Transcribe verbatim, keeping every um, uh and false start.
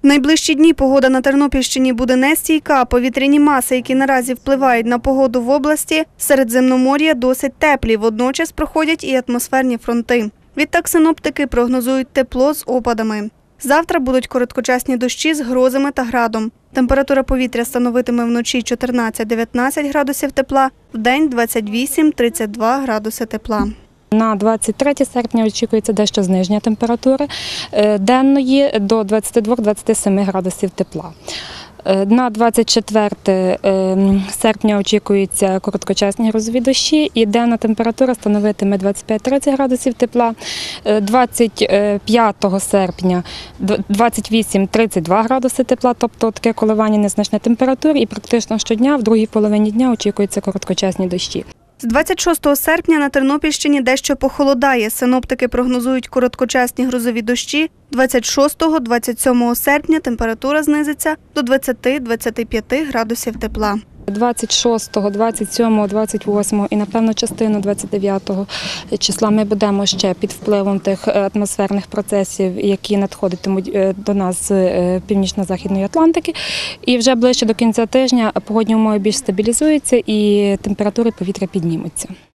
В найближчі дні погода на Тернопільщині буде нестійка, а повітряні маси, які наразі впливають на погоду в області, Середземномор'я досить теплі, водночас проходять і атмосферні фронти. Відтак синоптики прогнозують тепло з опадами. Завтра будуть короткочасні дощі з грозами та градом. Температура повітря становитиме вночі чотирнадцять-дев'ятнадцять градусів тепла, вдень двадцять вісім - тридцять два градуси тепла. На двадцять третє серпня очікується дещо зниження температури денної до двадцяти двох - двадцяти семи градусів тепла. На двадцять четверте серпня очікуються короткочасні грозові дощі і денна температура становитиме двадцять п'ять - тридцять градусів тепла. двадцять п'ятого серпня двадцять вісім - тридцять два градуси тепла, тобто таке коливання незначне температури, і практично щодня в другій половині дня очікуються короткочасні дощі. З двадцять шостого серпня на Тернопільщині дещо похолодає. Синоптики прогнозують короткочасні грозові дощі. двадцять шостого - двадцять сьомого серпня температура знизиться до двадцяти - двадцяти п'яти градусів тепла. двадцять шостого, двадцять сьомого, двадцять восьмого і, напевно, частину двадцять дев'ятого числа ми будемо ще під впливом тих атмосферних процесів, які надходитимуть до нас з північно-західної Атлантики. І вже ближче до кінця тижня погодні умови більш стабілізуються і температури повітря піднімуться.